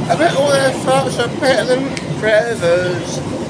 I bet all their thoughts are better than Trevor's.